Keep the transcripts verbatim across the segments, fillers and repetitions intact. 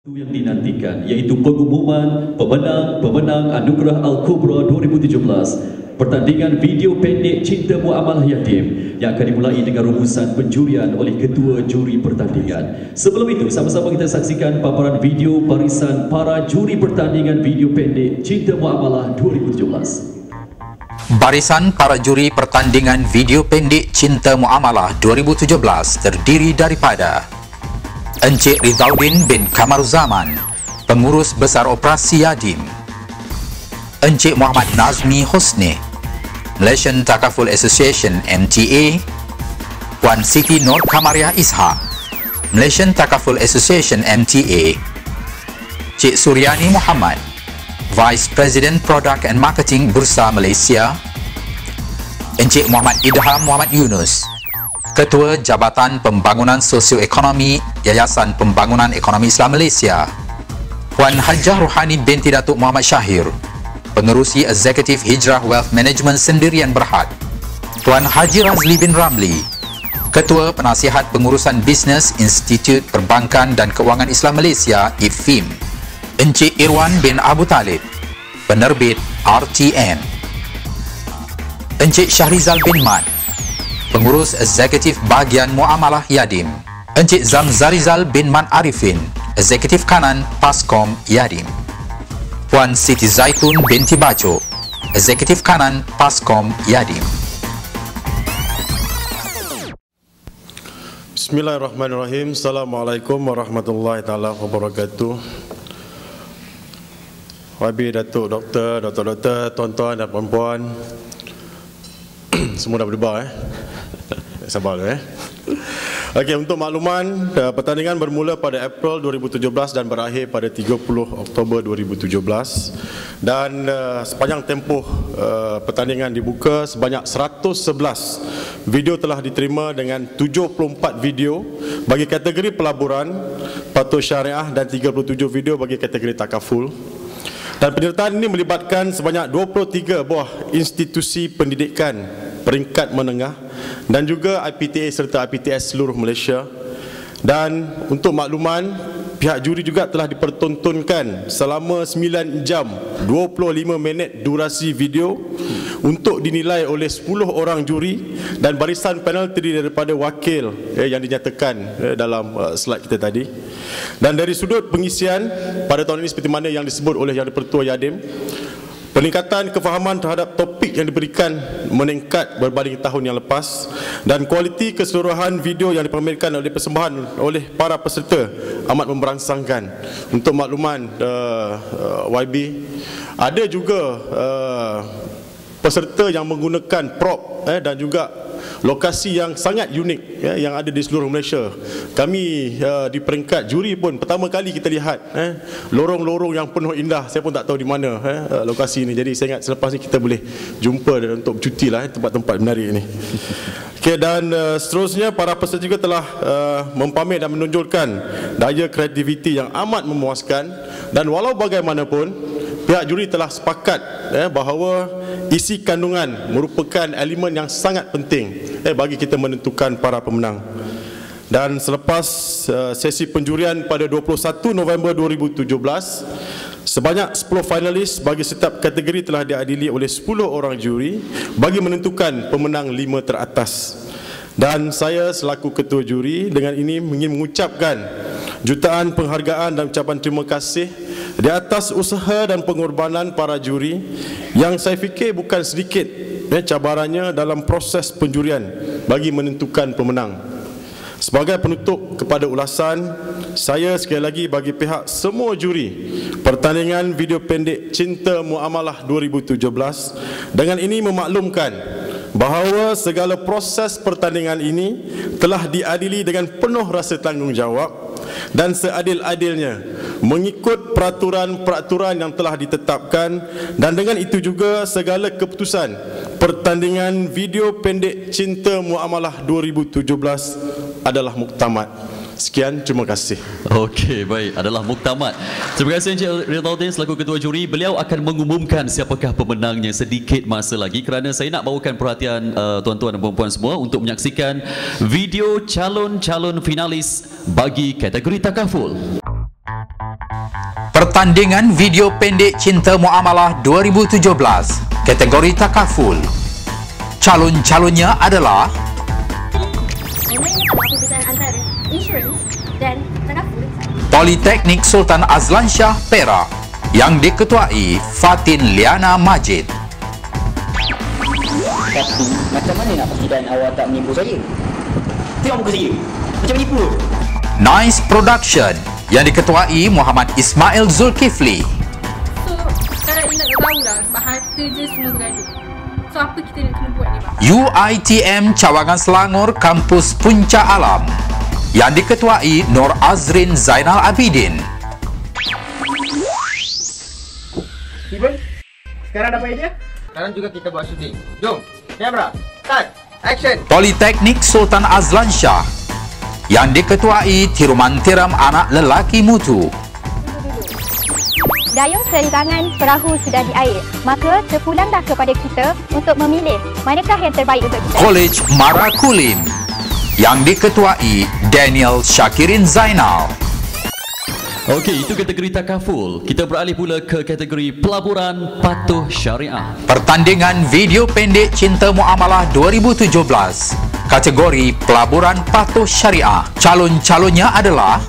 yang dinantikan, iaitu pengumuman pemenang-pemenang Anugerah Al-Kubra dua ribu tujuh belas, pertandingan video pendek Cinta Muamalah Yatim yang akan dimulai dengan rumusan penjurian oleh Ketua Juri Pertandingan. Sebelum itu, sama-sama kita saksikan paparan video barisan para juri pertandingan video pendek Cinta Muamalah dua ribu tujuh belas. Barisan para juri pertandingan video pendek Cinta Muamalah dua ribu tujuh belas terdiri daripada Encik Rizaldin bin Kamaruzaman, Pengurus Besar Operasi Yadim; Encik Muhammad Nazmi Husni, Malaysian Takaful Association M T A; Puan Siti Nur Kamariah Ishak, Malaysian Takaful Association M T A; Cik Suryani Muhammad, Vice President Product and Marketing Bursa Malaysia; Encik Muhammad Idham Muhammad Yunus, Ketua Jabatan Pembangunan Sosioekonomi Yayasan Pembangunan Ekonomi Islam Malaysia; Puan Hajah Rohani binti Datuk Muhammad Syahir, Pengerusi Eksekutif Hijrah Wealth Management Sendirian Berhad; Tuan Haji Razli bin Ramli, Ketua Penasihat Pengurusan Bisnes Institut Perbankan dan Kewangan Islam Malaysia I F I M; Encik Irwan bin Abu Talib, Penerbit R T M; Encik Syahrizal bin Mat, Pengurus Eksekutif Bahagian Muamalah Yadim; Encik Zamzarizal bin Man Arifin, Eksekutif Kanan Paskom Yadim; Puan Siti Zaitun binti Baco, Eksekutif Kanan Paskom Yadim. Bismillahirrahmanirrahim. Assalamualaikum warahmatullahi taala wabarakatuh. Wabi Datuk Doktor, Doktor-Doktor, tuan-tuan dan puan-puan, semua dah berdebar eh. Sabar eh. Okey, untuk makluman, pertandingan bermula pada April dua ribu tujuh belas dan berakhir pada tiga puluh Oktober dua ribu tujuh belas. Dan uh, sepanjang tempoh uh, pertandingan dibuka, sebanyak seratus sebelas video telah diterima dengan tujuh puluh empat video bagi kategori pelaburan, patuh syariah dan tiga puluh tujuh video bagi kategori takaful. Dan penyertaan ini melibatkan sebanyak dua puluh tiga buah institusi pendidikan peringkat menengah dan juga I P T A serta I P T S seluruh Malaysia. Dan untuk makluman, pihak juri juga telah dipertontonkan selama sembilan jam dua puluh lima minit durasi video untuk dinilai oleh sepuluh orang juri, dan barisan panel terdiri daripada wakil eh, yang dinyatakan eh, dalam uh, slide kita tadi. Dan dari sudut pengisian pada tahun ini, seperti mana yang disebut oleh Yang di-Pertua Yadim, peningkatan kefahaman terhadap topik yang diberikan meningkat berbanding tahun yang lepas, dan kualiti keseluruhan video yang dipamerkan oleh persembahan oleh para peserta amat memberangsangkan. Untuk makluman uh, uh, Y B, ada juga uh, peserta yang menggunakan prop eh, dan juga lokasi yang sangat unik ya, yang ada di seluruh Malaysia. Kami uh, di peringkat juri pun pertama kali kita lihat eh, lorong-lorong yang penuh indah. Saya pun tak tahu di mana eh, lokasi ini. Jadi saya ingat selepas ini kita boleh jumpa untuk cuti lah eh, tempat-tempat menarik ini. Okay, dan uh, seterusnya para peserta juga telah uh, mempamer dan menonjolkan daya kreativiti yang amat memuaskan. Dan walau bagaimanapun, pihak juri telah sepakat eh, bahawa isi kandungan merupakan elemen yang sangat penting eh, bagi kita menentukan para pemenang. Dan selepas uh, sesi penjurian pada dua puluh satu November dua ribu tujuh belas, sebanyak sepuluh finalis bagi setiap kategori telah diadili oleh sepuluh orang juri bagi menentukan pemenang lima teratas. Dan saya selaku ketua juri dengan ini ingin mengucapkan jutaan penghargaan dan ucapan terima kasih di atas usaha dan pengorbanan para juri yang saya fikir bukan sedikit eh, cabarannya dalam proses penjurian bagi menentukan pemenang. Sebagai penutup kepada ulasan, saya sekali lagi bagi pihak semua juri pertandingan video pendek Cinta Muamalah dua ribu tujuh belas dengan ini memaklumkan bahawa segala proses pertandingan ini telah diadili dengan penuh rasa tanggungjawab dan seadil-adilnya mengikut peraturan-peraturan yang telah ditetapkan, dan dengan itu juga segala keputusan pertandingan video pendek Cinta Muamalah dua ribu tujuh belas adalah muktamad. Sekian, terima kasih. Okey, baik, adalah muktamad. Terima kasih Encik Rizaldin selaku ketua juri. Beliau akan mengumumkan siapakah pemenangnya sedikit masa lagi, kerana saya nak bawakan perhatian uh, tuan-tuan dan puan-puan semua untuk menyaksikan video calon-calon finalis bagi kategori takaful. Pertandingan video pendek Cinta Muamalah dua ribu tujuh belas, kategori takaful. Calon-calonnya adalah antara insurans dan takaful. Politeknik Sultan Azlan Shah Perak yang diketuai Fatin Liana Majid. Tapi macam mana nak pastikan awak tak menipu saya? Tengok muka saya, macam menipu. Nice Production yang diketuai Muhammad Ismail Zulkifli. So, sekarang ni nak tahu lah, bahasa je semua bergaduh. So, apa kita nak kena buat ni, Pak? U I T M Cawangan Selangor Kampus Puncak Alam yang diketuai Nur Azrin Zainal Abidin. Steven, sekarang dapat idea? Sekarang juga kita buat syuting. Jom, kamera, start, action. Politeknik Sultan Azlan Shah yang diketuai Tiruman Tiram Anak Lelaki Mutu. Dayung serentangan perahu sudah di air, maka terpulanglah kepada kita untuk memilih manakah yang terbaik untuk kita. Kolej Marakulim yang diketuai Daniel Syakirin Zainal. Okey, itu kategori takaful. Kita beralih pula ke kategori pelaburan patuh syariah. Pertandingan video pendek Cinta Muamalah dua ribu tujuh belas, kategori pelaburan patuh syariah. Calon-calonnya adalah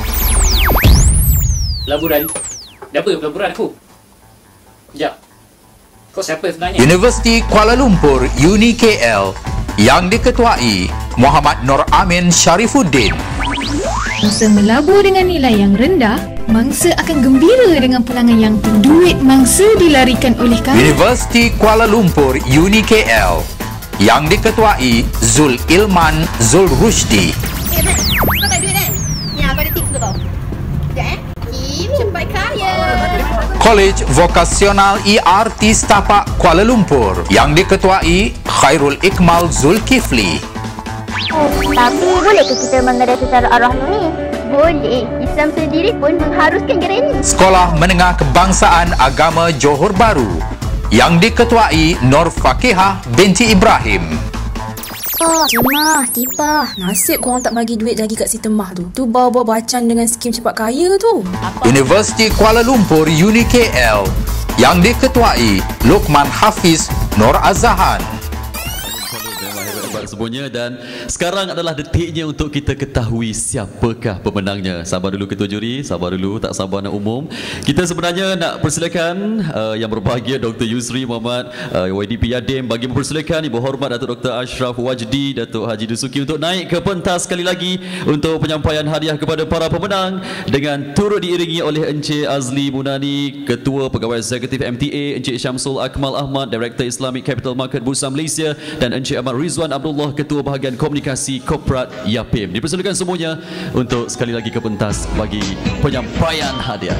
Pelaburan? Apa pelaburan aku? Sekejap. Kau siapa sebenarnya? Universiti Kuala Lumpur Uni K L yang diketuai Muhammad Nur Amin Sharifuddin. Mangsa melabur dengan nilai yang rendah, mangsa akan gembira dengan pulangan yang tinggi. Duit mangsa dilarikan oleh kami. Universiti Kuala Lumpur Uni K L yang diketuai Zul Ilman Zul Rushdi. Eh, Mat, kau tak duit kan? Ni, aku ada tips untuk kau. Sekejap eh. Kim, cepat kaya. Kolej Vokasional E R T Setapak Kuala Lumpur yang diketuai Khairul Iqmal Zulkifli. Oh, tapi boleh ke kita mengadah secara arwah ni? Boleh. Islam sendiri pun mengharuskan kira ini. Sekolah Menengah Kebangsaan Agama Johor Bahru yang diketuai Nur Fakihah binti Ibrahim. Oh, Temah, tipah. Nasib korang tak bagi duit lagi kat si Temah tu. Tu bawa-bawa bacan dengan skim cepat kaya tu. Apa? Universiti Kuala Lumpur Uni K L yang diketuai Luqman Hafiz Nur Azahan. Semuanya, dan sekarang adalah detiknya untuk kita ketahui siapakah pemenangnya. Sabar dulu Ketua Juri, sabar dulu, tak sabar nak umum. Kita sebenarnya nak persilakan uh, yang berbahagia Doktor Yusri Muhammad uh, Y D P Yadim, bagi mempersilakan Ibu Hormat Datuk Doktor Ashraf Wajdi, Datuk Haji Dusuki untuk naik ke pentas sekali lagi untuk penyampaian hadiah kepada para pemenang dengan turut diiringi oleh Encik Azli Munani, Ketua Pegawai Eksekutif M T A, Encik Syamsul Akmal Ahmad, Director Islamic Capital Market Bursa Malaysia, dan Encik Ahmad Rizwan Abdullah, Ketua Bahagian Komunikasi Korporat Yapim. Dipersilakan semuanya untuk sekali lagi ke pentas bagi penyampaian hadiah.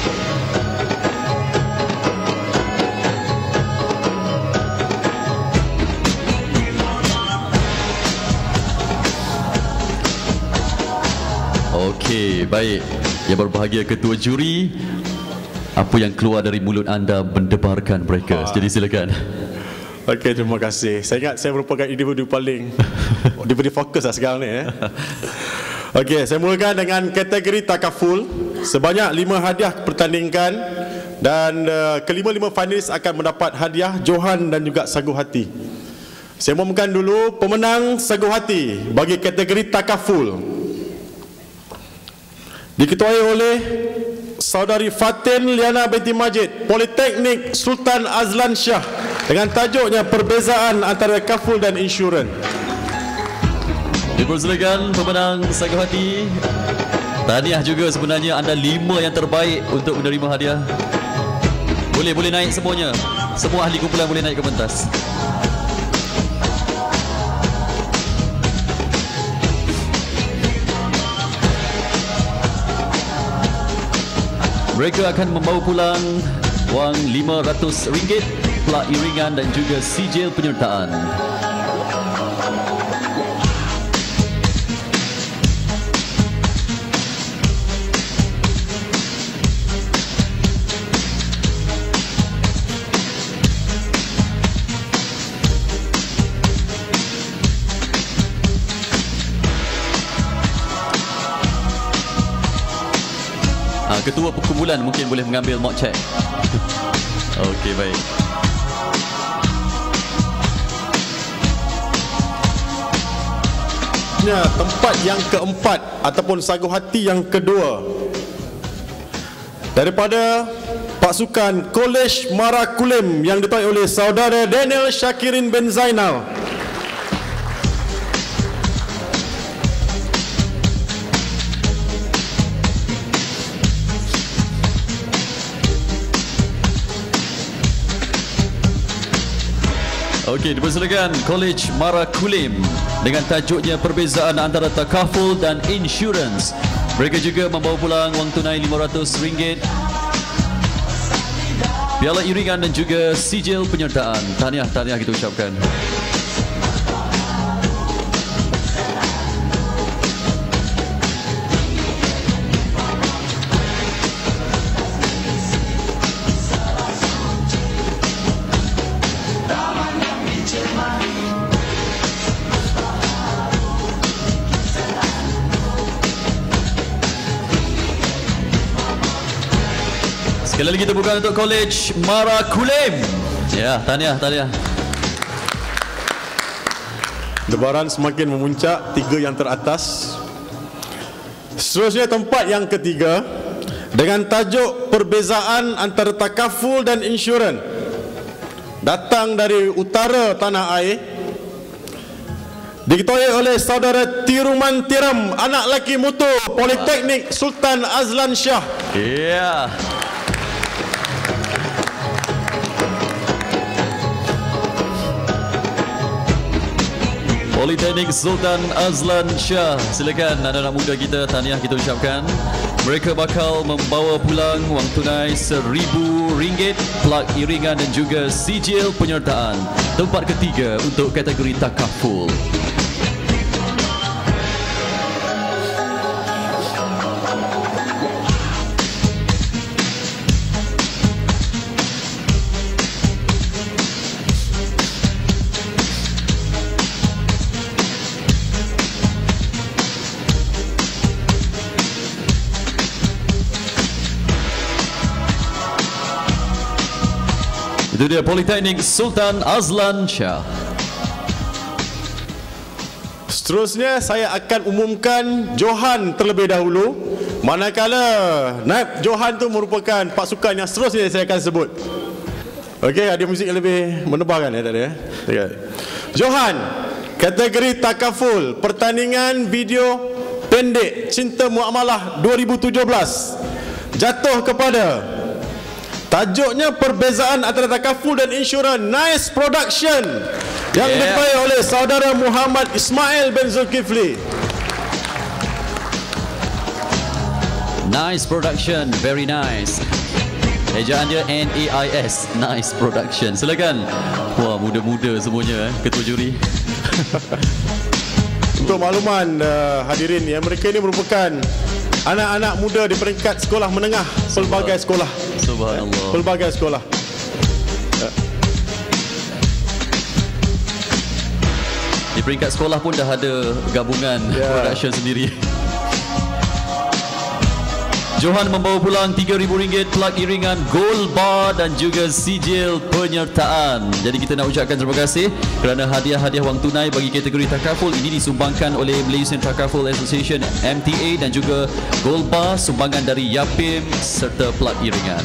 Okey, baik. Yang berbahagia Ketua Juri, apa yang keluar dari mulut anda mendebarkan mereka. Jadi silakan. Okey, terima kasih. Saya ingat saya merupakan individu paling diberi fokus lah sekarang ni. Eh. Okey, saya mulakan dengan kategori takaful. Sebanyak lima hadiah pertandingan dan uh, kelima-lima finalis akan mendapat hadiah Johan dan juga Sagu Hati. Saya umumkan dulu pemenang Sagu Hati bagi kategori takaful. Diketuai oleh Saudari Fatin Liana binti Majid, Politeknik Sultan Azlan Shah, dengan tajuknya Perbezaan Antara Kaful dan Insurans. Dipersilakan pemenang Sagu Hati. Tahniah juga sebenarnya, anda lima yang terbaik untuk menerima hadiah. Boleh boleh naik semuanya. Semua ahli kumpulan boleh naik ke pentas. Mereka akan membawa pulang wang lima ratus ringgit, plat iringan dan juga sijil penyertaan. ketua perkumpulan mungkin boleh mengambil mock check. Okey, baik. Tempat yang keempat ataupun sagu hati yang kedua daripada pasukan Kolej Mara Kulim yang dituai oleh saudara Daniel Syakirin bin Zainal. Okey, dipersilakan Kolej Mara Kulim dengan tajuknya perbezaan antara takaful dan insurans. Mereka juga membawa pulang wang tunai lima ratus ringgit, piala iringan dan juga sijil penyertaan. Tahniah, tahniah kita ucapkan. Sekali lagi tepukan untuk Kolej Mara Kulim. Ya, tahniah, tahniah. Debaran semakin memuncak, tiga yang teratas. Seterusnya tempat yang ketiga dengan tajuk perbezaan antara takaful dan insurans. Datang dari utara tanah air. Diketuai oleh saudara Tiruman Tiram, anak lelaki motor Politeknik Sultan Azlan Shah. Ya. Yeah. Politeknik Sultan Azlan Shah. Silakan anak-anak muda kita, tahniah kita ucapkan. Mereka bakal membawa pulang wang tunai seribu ringgit, plak iringan dan juga sijil penyertaan. Tempat ketiga untuk kategori takaful. Itu dia Politeknik Sultan Azlan Shah. Seterusnya saya akan umumkan Johan terlebih dahulu. Manakala Naib Johan tu merupakan pasukan yang seterusnya saya akan sebut. Okey, ada muzik yang lebih menebarkan ya tadi ya. Okay. Johan, kategori takaful, pertandingan video pendek Cinta Muamalah dua ribu tujuh belas jatuh kepada tajuknya perbezaan antara takaful dan insurans. Nice Production yang yeah. dituai oleh saudara Muhammad Ismail bin Zulkifli. Nice Production, very nice. Ejaan dia N A I S, Nice Production. Silakan. Wah, muda-muda semuanya eh, ketua juri. Untuk makluman uh, hadirin, yang mereka ini merupakan anak-anak muda di peringkat sekolah menengah pelbagai sekolah. Subhanallah. Pelbagai sekolah. Di peringkat sekolah pun dah ada gabungan yeah. production sendiri. Johan membawa pulang tiga ribu ringgit, plak iringan, gold bar dan juga sijil penyertaan. Jadi kita nak ucapkan terima kasih kerana hadiah-hadiah wang tunai bagi kategori takaful ini disumbangkan oleh Malaysian Takaful Association M T A dan juga gold bar sumbangan dari Yapim serta plak iringan.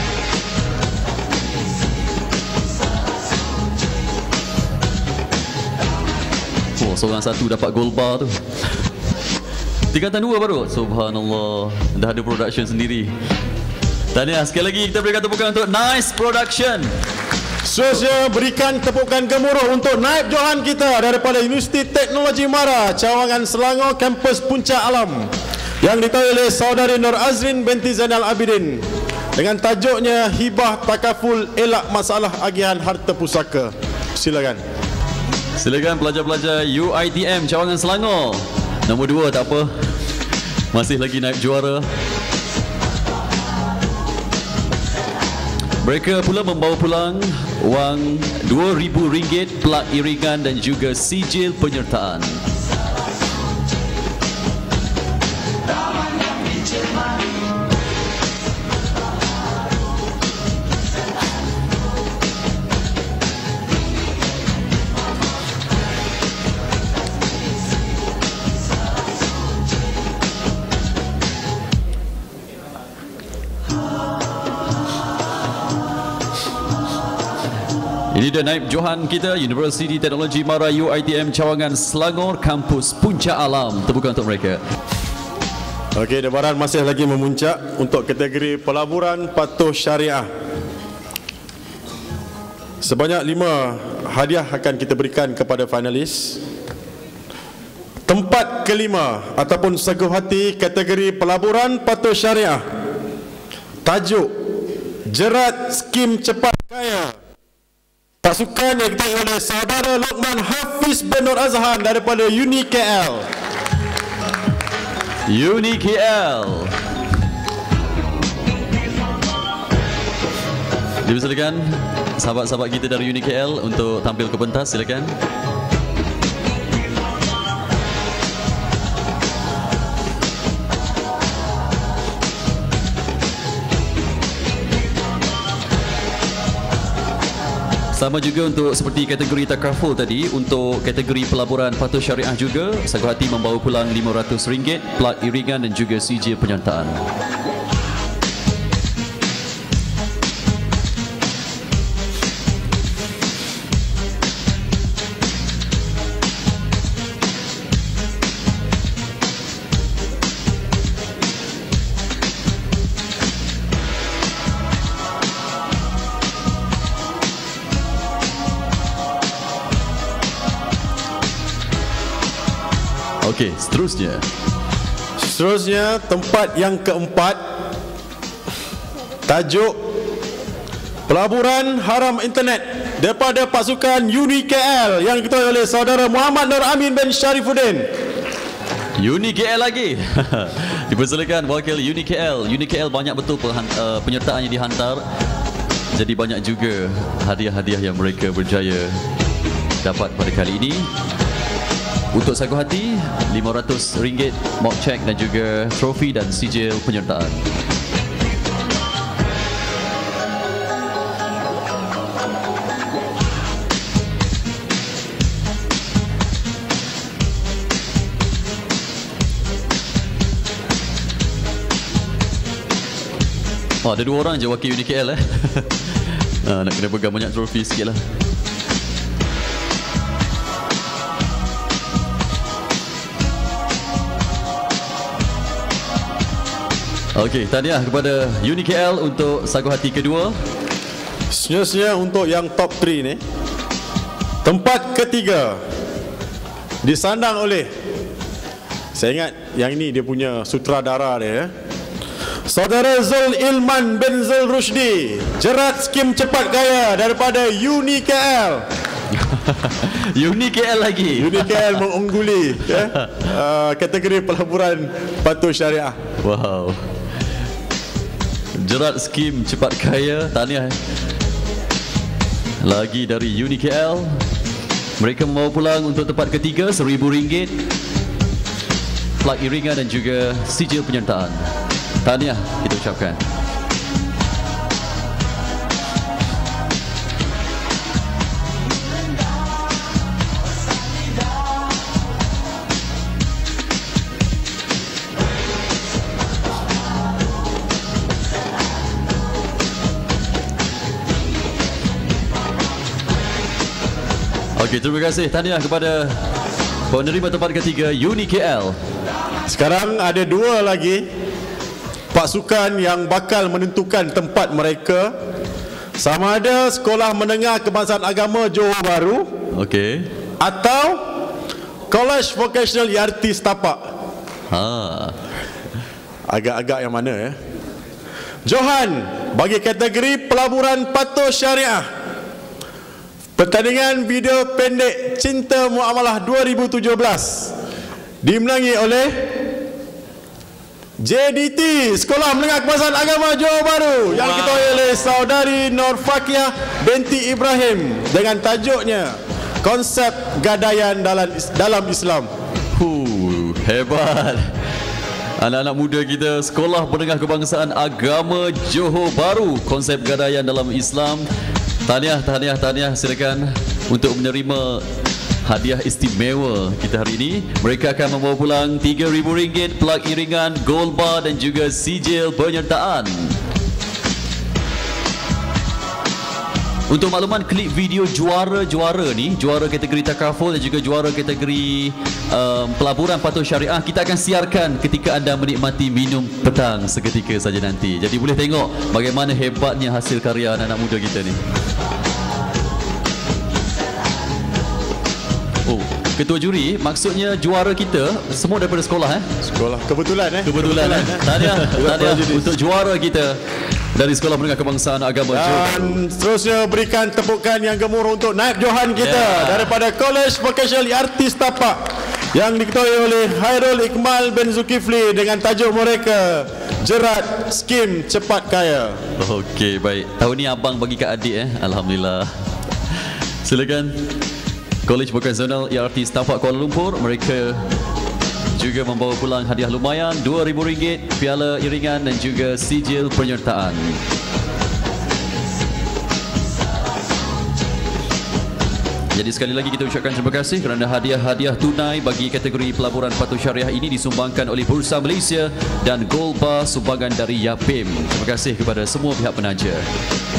Oh, seorang satu dapat gold bar tu. Tingkatan dua baru. Subhanallah. Dah ada production sendiri. Tahniah. Sekali lagi kita berikan tepukan untuk Nice Production. Seterusnya berikan tepukan gemuruh untuk Naib Johan kita daripada Universiti Teknologi Mara, Cawangan Selangor, kampus Puncak Alam, yang dituai oleh saudari Nur Azrin binti Zainal Abidin dengan tajuknya Hibah Takaful Elak Masalah Agihan Harta Pusaka. Silakan. Silakan pelajar-pelajar U I T M Cawangan Selangor. Nombor dua tak apa, masih lagi naib juara. Mereka pula membawa pulang wang dua ribu ringgit, plak iringan dan juga sijil penyertaan. Ini dia naib Johan kita, Universiti Teknologi Mara U I T M Cawangan Selangor, kampus Puncak Alam. Tepukan untuk mereka. Okey, debaran masih lagi memuncak untuk kategori pelaburan patuh syariah. Sebanyak lima hadiah akan kita berikan kepada finalis. Tempat kelima ataupun seguh hati kategori pelaburan patuh syariah. Tajuk Jerat Skim Cepat Kaya. Pasukan yang diketuai oleh saudara Lokman Hafiz bin Nur Azhan daripada Uni K L. Uni K L. Dipersilakan sahabat-sahabat kita dari Uni K L untuk tampil ke pentas, silakan. Sama juga untuk seperti kategori takaful tadi, untuk kategori pelaburan patuh syariah juga, Sagu Hati membawa pulang lima ratus ringgit, plat iringan dan juga sijil penyertaan. Okey, seterusnya. Seterusnya, tempat yang keempat. Tajuk Pelaburan Haram Internet daripada pasukan Uni K L yang diketuai oleh saudara Muhammad Nur Amin bin Sharifuddin. Uni K L lagi. Dipersilakan wakil Uni K L. Uni K L banyak betul uh, penyertaan yang dihantar. Jadi banyak juga hadiah-hadiah yang mereka berjaya dapat pada kali ini. Untuk Sagu Hati, lima ratus ringgit mock check dan juga trofi dan sijil penyertaan. Oh, ada dua orang je wakil Uni K L eh. Nah, nak kena pegang banyak trofi sikit lah. Okey, tahniah kepada Uni K L untuk Sagu Hati kedua. Seterusnya untuk yang top tiga ni. Tempat ketiga disandang oleh, saya ingat yang ini dia punya sutradara dia, saudara Zul Ilman bin Zul Rushdi, Jerat Skim Cepat Kaya daripada Uni K L. Uni K L lagi. Uni K L mengungguli ya, uh, kategori pelaburan patuh syariah. Wow. Jerat Skim Cepat Kaya, tahniah. Lagi dari Uni K L. Mereka membawa pulang untuk tempat ketiga seribu ringgit, plat iringan dan juga sijil penyertaan. Tahniah kita ucapkan. Okey, terima kasih. Tahniah kepada penerima tempat ketiga Uni K L. Sekarang ada dua lagi pasukan yang bakal menentukan tempat mereka. Sama ada Sekolah Menengah Kebangsaan Agama Johor Bahru, okey, atau College Vocational Y R T Setapak. Ha. Agak-agak yang mana ya? Johan bagi kategori pelaburan patuh syariah. Pertandingan video pendek Cinta Muamalah dua ribu tujuh belas dimenangi oleh J D T, Sekolah Menengah Kebangsaan Agama Johor Bahru, yang wow, diketuai oleh saudari Nur Fakiah binti Ibrahim dengan tajuknya Konsep Gadaian dalam dalam Islam. Huh, hebat. Anak-anak muda kita, Sekolah Menengah Kebangsaan Agama Johor Bahru, Konsep Gadaian dalam Islam. Tahniah, tahniah, tahniah. Silakan untuk menerima hadiah istimewa kita hari ini. Mereka akan membawa pulang tiga ribu ringgit, plat iringan, gold bar dan juga sijil penyertaan. Untuk makluman, klip video juara-juara ni, juara kategori takaful dan juga juara kategori um, pelaburan patuh syariah, kita akan siarkan ketika anda menikmati minum petang seketika saja nanti. Jadi boleh tengok bagaimana hebatnya hasil karya anak-anak muda kita ni. Oh, ketua juri, maksudnya juara kita semua daripada sekolah eh? Sekolah. Kebetulan eh? Kebetulan, Kebetulan eh? Tahniah, tahniah untuk juara kita dari Sekolah Menengah Kebangsaan Agama. Dan seterusnya berikan tepukan yang gemuruh untuk naib Johan kita yeah. daripada College Vocational Artis Tapak yang diketuai oleh Hairul Iqmal bin Zulkifli dengan tajuk mereka Jerat Skim Cepat Kaya. Okey, baik. Tahun ni abang bagi kat adik eh. Alhamdulillah. Silakan. College Vocational Artis Tapak Kuala Lumpur, mereka juga membawa pulang hadiah lumayan dua ribu ringgit, piala iringan dan juga sijil penyertaan. Jadi sekali lagi kita ucapkan terima kasih kerana hadiah-hadiah tunai bagi kategori pelaburan patuh syariah ini disumbangkan oleh Bursa Malaysia dan Gold Bar sumbangan dari Yapim. Terima kasih kepada semua pihak penaja.